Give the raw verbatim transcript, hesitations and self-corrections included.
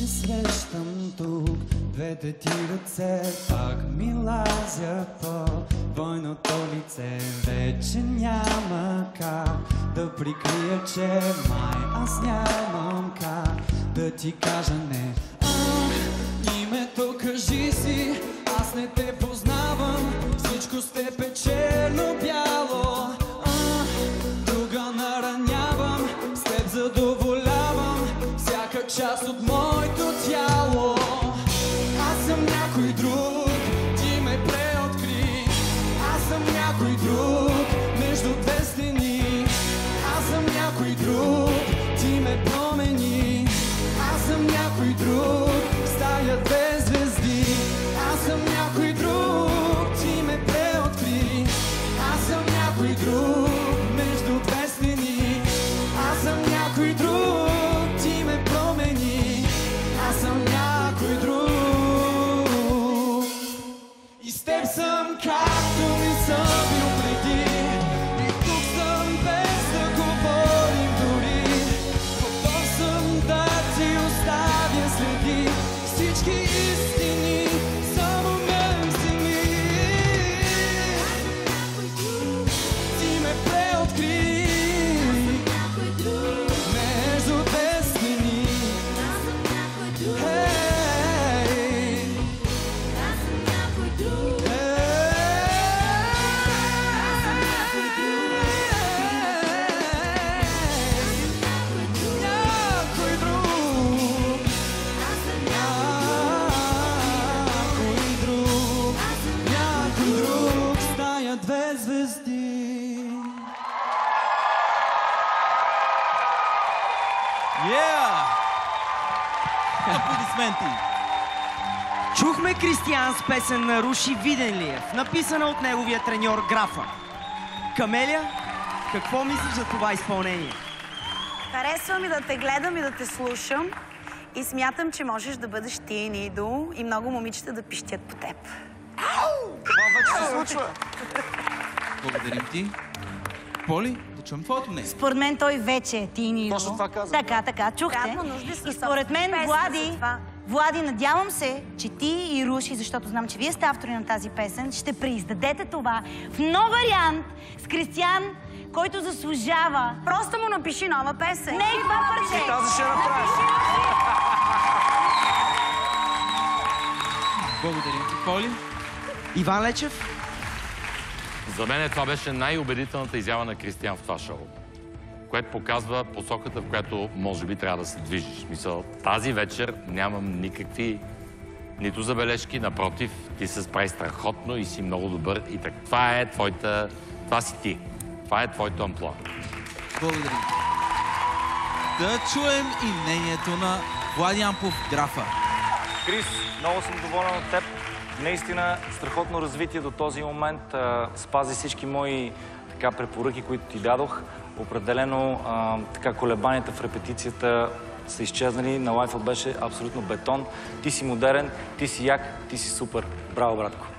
се срещам тук, двете ти ръце пак ми лазят по двойното лице. Вече няма как да прикрия, че май аз нямам как да ти кажа не. А, името кажи си, аз не те познавам, всичко с теб е черно-бяло. А, друга наранявам, с теб задоволявам всяка част от моето тяло. Аз съм някой друг, ти ме преоткри. Аз съм някой друг, между две стени. Аз съм някой друг, ти ме промени. Аз съм някой друг, стая две звезди. Аз съм някой друг, ти ме преоткри. Аз съм някой друг, между две стени. Аз съм някой друг, ти ме промени. Аз съм някой друг. И с теб съм както не съм бил преди. И тук съм без да говорим дори. Готов съм да ти оставя следи. Всички истини само мен вземи. Ти ме преоткри между две стени. Хей, някой друг. Някой друг, някой друг, стая две звезди. Yeah! Аплодисменти! Чухме Кристиян с песен на Руши Виденлиев, написана от неговия треньор Графа. Камелия, какво мислиш за това изпълнение? Харесва ми да те гледам и да те слушам и смятам, че можеш да бъдеш тиен идол и много момичета да пищят по теб. Това вече се случва. Благодарим ти. Поли, да чуем твоето мнение. Според мен той вече е тин идол. Точно това казвам. Така, така, чухте. Трябва нужди с И според мен, песен за Влади, това. Влади, надявам се, че ти и Руши, защото знам, че вие сте автори на тази песен, ще преиздадете това в нов вариант с Кристиян, който заслужава. Просто му напиши нова песен. Не и това парче. Тази ще направиш. Благодарим ти, Поли. Иван Лечев? За мен това беше най-убедителната изява на Кристиян в това шоу, което показва посоката, в която може би трябва да се движиш. Мисъл, тази вечер нямам никакви нито забележки, напротив, ти се справи страхотно и си много добър. И так, това е твоята... Това си ти. Това е твоето амплоа. Благодарим. Да чуем и мнението на Влади Ампов, Графа. Крис, много съм доволен от теб. Наистина страхотно развитие до този момент. А, спази всички мои така, препоръки, които ти дадох. Определено а, така, колебанията в репетицията са изчезнали. На лайфа беше абсолютно бетон. Ти си модерен, ти си як, ти си супер. Браво, братко!